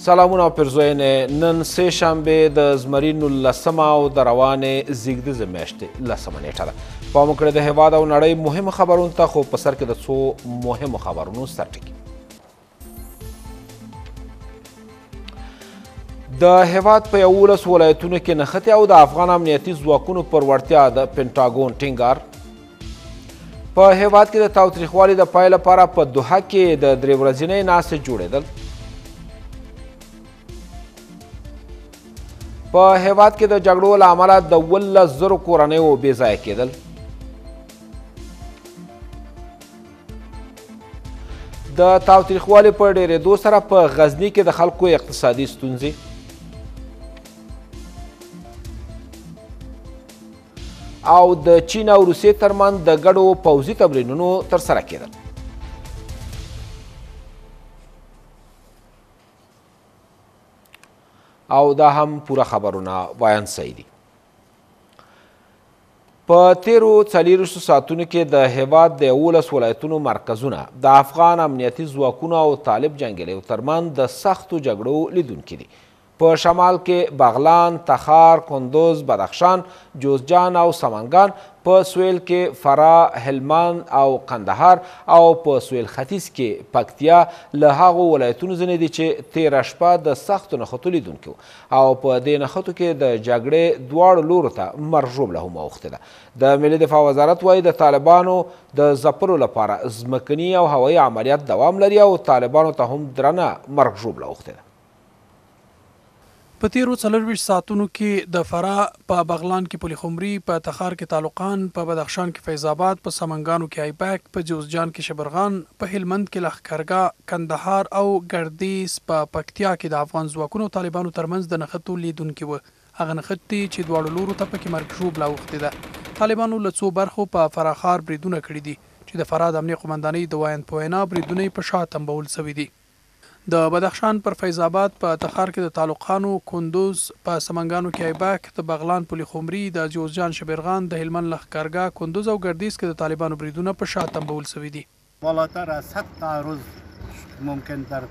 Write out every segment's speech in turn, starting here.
سلامونه او پیرزوینې. نن سه شنبه د زمري 19 او د روانې زیږدیزې میاشتې 10 نیټه ده. پام وکړئ د هیواد او نړۍ مهمو خبرونو ته، خو په سر کې د څو مهمو خبرونو سرټکي. د هیواد په 11 ولایتونو کې نښتې او د افغان امنیتي ځواکونو پر وړتیا د پینټاګون ټینګار. په هیواد کې د تاوتریخوالي د پای لپاره په دوحه کې د 3 ورځنۍ ناستې جوړېدل. په هیواد کې د جګړو له امله د 11,000 کورنیو بې ځایه کېدل. د تاوتریخوالي په ډېرېدو سره په غزني کې د خلکو اقتصادي ستونزې. او د چین او روسیې ترمنځ د ګډو پوځي تمرینونو ترسره کېدل. او دا هم پوره خبرونه وایان سعیدي. په تیرو 40 ساعتونو کې د هیواد د 11 ولایتونو مرکزونه د افغان امنیتي ځواکونو او طالب جنګیالیو ترمنځ د سختو جګړو لیدونکي دي. په شمال کې بغلان، تخار، کندوز، بدخشان، جوزجان او سمنګان، په سویل کې فراه، هلمند او قندهار او په سویل ختیځ کې پکتیا له هغو ولایتونو ځینې دي چې تیره شپه د سختو نښتو لیدونکي وو او په دې نښتو کې د جګړې دواړو لورو ته مرګ ژوبله هم اوښتې ده. د ملي دفاع وزارت وایي د طالبانو د ځپلو لپاره ځمکني او هوایي عملیات دوام لري او طالبانو ته هم درنه مرګ ژوبله اوښتې ده. په تیرو 24 ساعتونو کې د فراه په بغلان کې پل خمري، په تخار کې تعلقان، په بدخشان کې فیض آباد، په سمنګانو کې ایبک، په جوزجان کې شبرغان، په هلمند کې لښکرګاه، کندهار او ګردیز، په پکتیا کې د افغان ځواکونو او طالبانو ترمنځ د نښتو لیدونکي وو. هغه نښتې چې دواړو لورو ته پکې مرګ ژوبله اوښتې ده. طالبانو له څو برخو په فراخار بریدونه کړي دي چې د فراه د امنیه قومندانۍ د وایند په وینا بریدونه یې په شا تنبول سوي دي. د بدخشان پر فیض آباد، په تخار کې د تعلقانو، کندوز، په سمنګانو کې ایبک، د بغلان پل خمري، د جوزجان شبرغان، د هلمند لښکرګاه، کندوز او ګردیز کې د طالبانو بریدونه په شا تنبول سوي دي. بالاتر از 100 تعرض ممکن در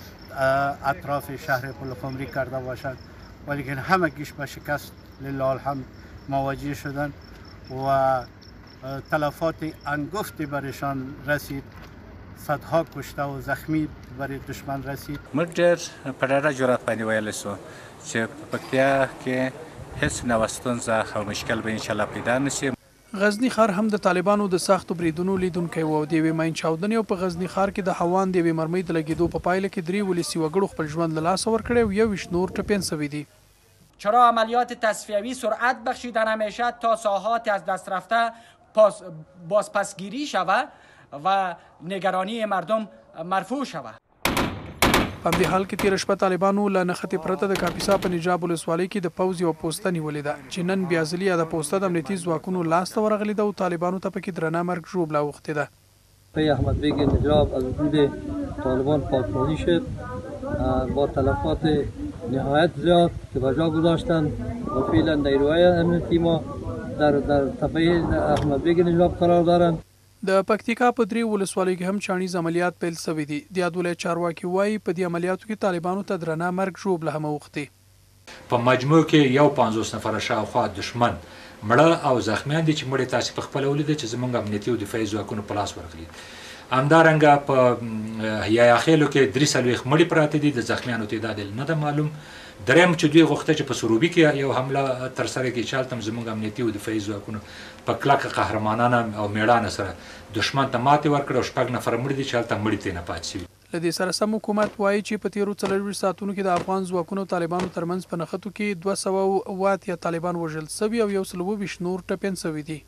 اطراف شهر پل خمری کرده باشد، ولیکن همگیش به شکست لله الحمد مواجه شدند و تلفات انگفتی برشان رسید. صدها کشته و زخمی برای دشمن رسید. موږ ډېر په ډېره جرأت باندې ویلی سو چې په پکتیا کې هیڅ نوه ستونزه او مشکل به انشاءالله پیدا نه شي. غزني ښار هم د طالبانو د سختو بریدونو لیدونکی و او د یوې ماین چاودنې او په غزني ښار کې د هوان د یوې مرمۍ د لګېدو په پایله کې 3 ولسي وګړو خپل ژوند له لاسه ورکړی او 21 نور ټپیان سوي دي. چرا عملیات تصفیوی سرعت بخشیده نمیشد تا ساحات از دست رفته بازپسگیری شود و نگرانی مردم مرفوع شود. په همدې حال کې تېره شپه طالبانو له نښتې پرته د کاپیسا په نجاب ولسوالۍ کې د پوځ یوه پوسته نیولې ده چې نن بیا ځلي د پوسته د امنیتي ځواکونو لاسته ورغلې ده او طالبانو ته پکې درنه مرګ ژوبله اوښتې ده. احمد بیگ نجاب از وجود طالبان پاکسازی شد با تلفات نهایت زیاد که به جا گذاشتند و فعلا نیروهای امنیتی ما در تبعیض احمد بیگ نجاب قرار دارند. د پکتیکا په 3 ولسوالیو کې هم چاڼیز عملیات پیل سوي دي. د یاد ولایت چارواکي وایي په دې عملیاتو کې طالبانو ته درنه مرګ ژوبله هم اوښتې. په مجموع کې 50 نفره شاوخوا دشمن مړه او زخمیان دي چې مړي تاسې په خپله ولیده چې زموږ امنیتي او دفاعي ځواکونو په لاس ورغلي. همدارنګه په حیایا خیلو کې 43 مړي پراته دي، د زخمیانو تعداد نه ده معلوم. دریم چې دوی غوښته چې په سروبي کې یو حمله ترسره کړي چې هلته هم زموږ امنیتي او دفاعي ځواکونو په کلکه قهرمانانه او میړانه سره دښمن ته ماتې ورکړه او 6 نفره مړي دي چې هلته مړي ترې نه پاتې شوي. له دې سره سم حکومت وایي چې په تیرو 40 ساعتونو کې د افغان ځواکونو طالبانو ترمنځ په نښتو کې 280 طالبان وژل سوي او 120 نور ټپیان سوي دي.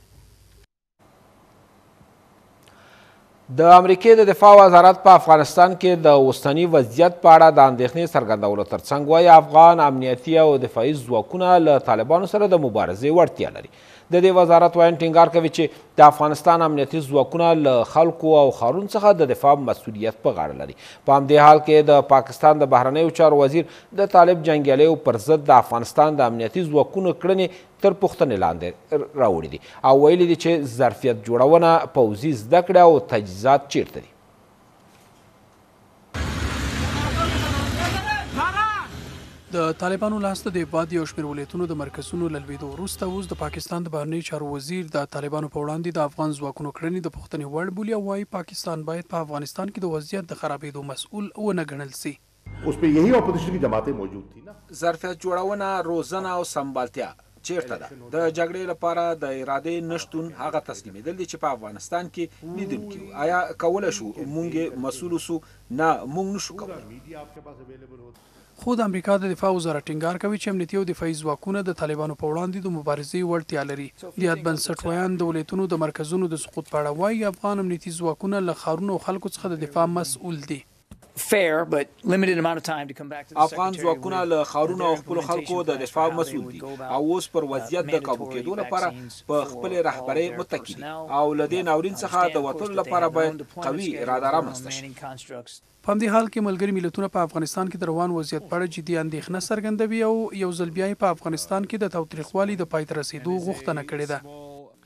د امریکې د دفاع وزارت په افغانستان کې د اوسني وضعیت په اړه د اندېښنې څرګندولو ترڅنګ وایي افغان امنیتي او دفاعي ځواکونه له طالبانو سره د مبارزې وړتیا لري. د دې وزارت وایي ټینګار کوي چې د افغانستان امنیتي ځواکونه له خلکو او ښارونو څخه د دفاع مسؤلیت په غاړه لري. په همدې حال کې د پاکستان د بهرنیو چارو وزیر د طالب جنګیالیو پر ضد د افغانستان د امنیتي ځواکونو کړنې تر پوښتنې لاندې راوړي دي او ویلي دي چې ظرفیت جوړونه، پوځي زده کړې او تجهیزات چیرته دي. د طالبانو لاسته د هیواد یو شمېر ولایتونو د مرکزونو له لوېدو وروسته اوس د پاکستان د بهرنیو چارو وزیر د طالبانو په وړاندې د افغان ځواکونو کړنې د پوښتنې وړ بولي او وایي پاکستان باید په افغانستان کې د وضعیت د خرابېدو مسؤل ونه ګڼل سي. उस पे यही अपोजिशन की जमातें मौजूद थी ना. ظرفیت جوړونه، روزنه او سمبالتیا چیرته ده؟ د جګړې لپاره د ارادې نشتون هغه تسلیمېدل دي چې په افغانستان کې لیدونکي وو. آیا کولی شو موږ مسؤل اوسو؟ نه، موږ نشو کولی. خو د امریکا د دفاع وزارت ټینګار کوي چې امنیتي او دفاعي ځواکونه د طالبانو په وړاندې د مبارزې وړتیا لري. د یاد بنسټویان د ولایتونو د مرکزونو د سقوط په اړه وایي افغان امنیتي ځواکونه له ښارونو او خلکو څخه د دفاع مسؤل دي. افغان ځواکونه له ښارونو او خپلو خلکو د دفاع مسؤل دي او اوس پر وضعیت د قابو کېدو لپاره په خپلې رهبرۍ متکي دي او له دې ناورین څخه د وتلو لپاره باید قوي اراده رامنځته شي. په همدې حال کې ملګري ملتونه په افغانستان کې د روان وضعیت په اړه جدي اندېښنه څرګندوي او یو ځل بیا په افغانستان کې د تاوتریخوالي د پای ته رسېدو غوښتنه کړې ده.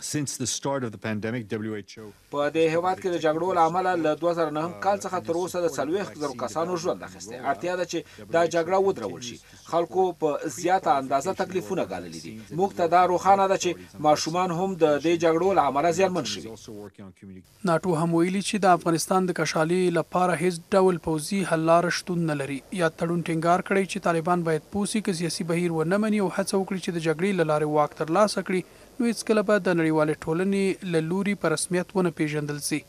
په دې هیواد کې د جګړو له امله له 2009 کال څخه تر اوسه د 40,000 کسانو ژوند اخیستی. اړتیا ده چې دا جګړه ودرول شي. خلکو په زیاته اندازه تکلیفونه ګاللي دي. موږ ته دا روښانه ده چې ماشومان هم د دې جګړو له امله زیانمن شوي. ناټو هم ویلي چې د افغانستان د کشالي لپاره هیڅ ډول پوځي حل لاره شتون نه لري. یا تړون ټینګار کړی چې طالبان باید پوه سي که سیاسي بهیر ونه مني او هڅه وکړي چې د جګړې له لارې واک ترلاسه کړي، نو هېڅکله به د نړیوالې ټولنې له لوري په رسمیت ونه پیژندل سي.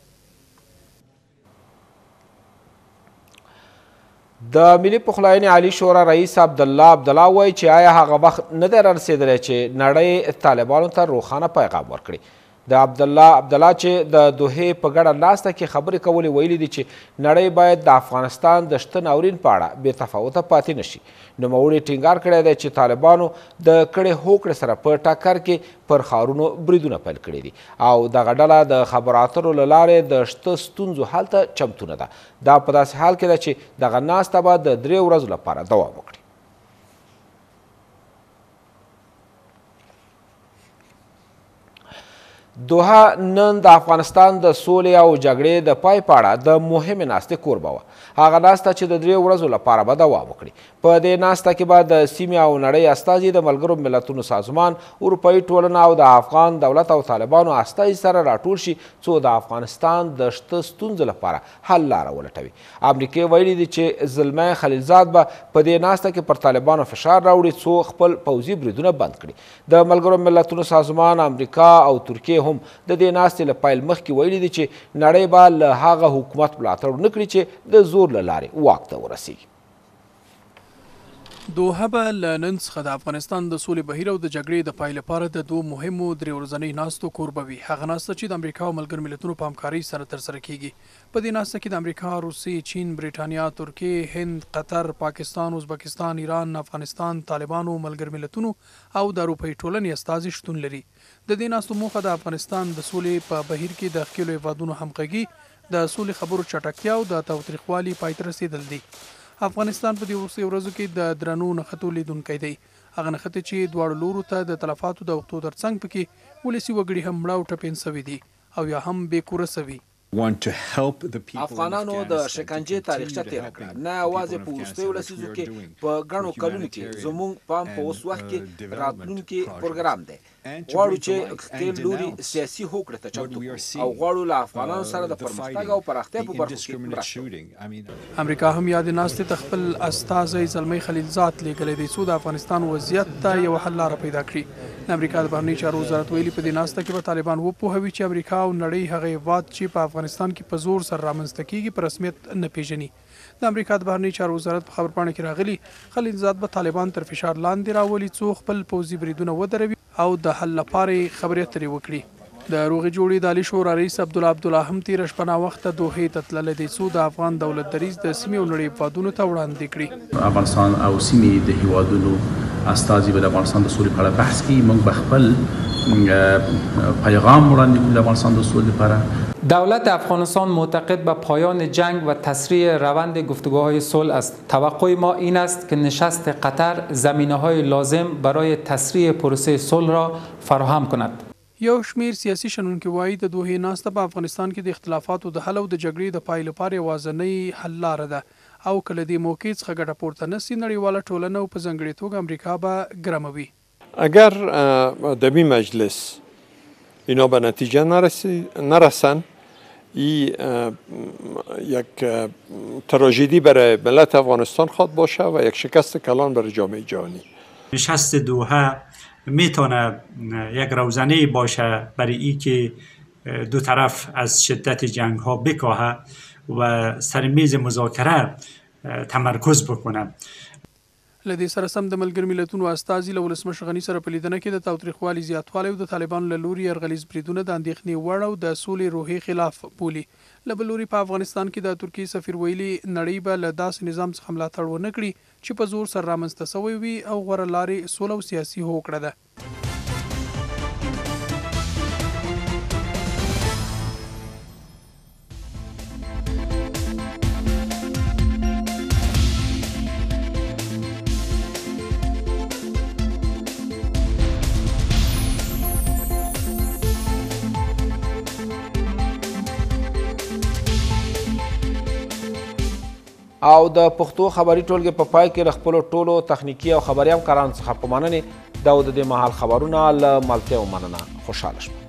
د ملي پخلاینې عالی شورا رئیس عبدالله وایي چې آیا هغه وخت نه دی رارسېدلی چې نړۍ طالبانو ته روښانه پیغام ورکړي. د عبدالله چې د دوحې په ګډه ناسته کې خبرې کولې ویلي دي چې نړۍ باید د افغانستان د شته ناورین په اړه بې تفاوته پاتې نشي. نوموړي ټینګار کړی دی چې طالبانو د کړې هوکړې سره په ټکر کې پر ښارونو بریدونه پیل کړي دي او دغه ډله د خبرو اترو له لارې د شته ستونزو حل ته چمتو نه ده. دا په داسې حال کې ده چې دغه ناسته به د 3 ورځو لپاره دوام وکړي. دوحه نن د افغانستان د سولې او جګړې د پای په اړه د مهمې ناستې کوربه وه. هغه ناسته چې د 3 ورځو لپاره به دوام وکړي. په دې ناسته کې به د سیمې او نړۍ استازي د ملګرو ملتونو سازمان، اروپایي ټولنه او د افغان دولت او طالبانو استازي سره راټول شي څو د افغانستان د شته ستونزو لپاره حل لاره ولټوي. امریکې ویلي دي چې زلمی خلیلزاد به په دې ناسته کې پر طالبانو فشار راوړي څو خپل پوځي بریدونه بند کړي. د ملګرو ملتونو سازمان، امریکا او ترکیې هم د دې ناستې له پیل مخکې ویلي دي چې نړۍ به له هغه حکومت ملاتړ نه کړي چې د زور له لارې واک ته ورسیږي. دوحه به له نن څخه د افغانستان د سولې بهیر او د جګړې د پای لپاره د 2 مهمو 3 ورځنۍ ناستو کوربه وي. هغه ناسته چې د امریکا او ملګرو ملتونو په همکارۍ سره ترسره کیږي. په دې ناسته کې د امریکا، روسیې، چین، بریټانیا، ترکیې، هند، قطر، پاکستان، ازبکستان، ایران، افغانستان، طالبانو، ملګرو ملتونو او د اروپایي ټولنې استازي شتون لري. د دې ناستو موخه د افغانستان د سولې په بهیر کې د ښکېلو هیوادونو همغږي، د سولې خبرو چټکتیا او د تاوتریخوالي پای ته رسېدل دي. افغانستان په دې وروستیو ورځو کې د درنو نښتو لیدونکی دی. هغه نښتې چې دواړو لورو ته د تلفاتو د اوښتو ترڅنګ پکې ولسي وګړي هم مړه او ټپین سوي دي او یا هم بې کوره سوي. افغانانو د شکنجې تاریخچه تېره کړه. نه یوازې په وروستیو لسیزو کې، په ګڼو کلونو کې زموږ پام په اوس وخت کې راتلونکي پروګرام دی. غواړو چې ښکېل لوري سیاسي هوکړې ته چمتو کړو او غواړو له افغانانو سره د پرمختګ او پراختیا په برخو کې مرسته وکړو. امریکا هم یادې ناستې ته خپل استازی زلمی خلیلزاد لیږلی دی څو د افغانستان وضعیت ته یوه حل لاره پیدا کړي. د امریکا د بهرنیو چارو وزارت ویلي په دې ناسته کې به طالبان وپوهوي چې امریکا او نړۍ هغه هیواد چې په افغانستان کې په زور سره رامنځته کیږي په رسمیت نه پیژني. د امریکا د بهرنیو چارو وزارت په خبرپاڼه کې راغلي خلیلزاد به طالبان تر فشار لاندې راولي څو خپل پوځي بریدونه ودروي او د حل لپاره خبرې اترې وکړي. د روغې جوړې د عالی شورا رئیس عبدالله هم تېره شپه ناوخته دوحې ته تللی دی څو د افغان دولت دریځ د سیمې او نړۍ هیوادونو ته وړاندې کړي. افغانستان او سیمې د هیوادونو استازي به د افغانستان د سولې په اړه بحث کوي. موږ به خپل پیغام وړاندې کړو د افغانستان د سولې لپاره. دولت افغانستان معتقد به پایان جنگ و تسریع روند گفتگوهای صلح است. توقع ما این است که نشست قطر زمینه‌های لازم برای تسریع پروسه صلح را فراهم کند. یو شمیر سیاسي شنونکي وایي د دوحې ناسته په افغانستان کې د اختلافاتو د حل او د جګړې د پای لپاره یوازینۍ حل لاره ده. او که له دې موقع څخه ګټه پورته نه سي نړیواله ټولنه او په ځانګړې توګه امریکا به ګرموي. اگر در این مجلس اینا به نتیجه نرسن این یک تراژدی برای ملت افغانستان خواهد باشه و یک شکست کلان برای جامعه جهانی. نشست دوحه میتونه یک روزنه باشه برای ای که دو طرف از شدت جنگ ها بکاهه و سر میز مذاکره تمرکز بکنه. له دې سره سم د ملګرو ملتونو استازي له ولسمشر غني سره په لیدنه کې د تاوتریخوالي زیاتوالی او د طالبانو له لوري یرغلیز بریدونه د اندېښنې وړ او د سولې روحي خلاف بولي. له بل لوري په افغانستان کې د ترکیې سفیر ویلي نړۍ به له داسې نظام څخه ملاتړ ونه کړي چې په زور سره رامنځته سوی وي او غوره لارې سوله او سیاسي هوکړه ده. او د پښتو خبري ټولګې په پای کې له خپلو ټولو تخنیکي او خبري همکارانو څخه په مننې دا و د دې مهال خبرونه له ملتیا ومننه. خوشحاله شم.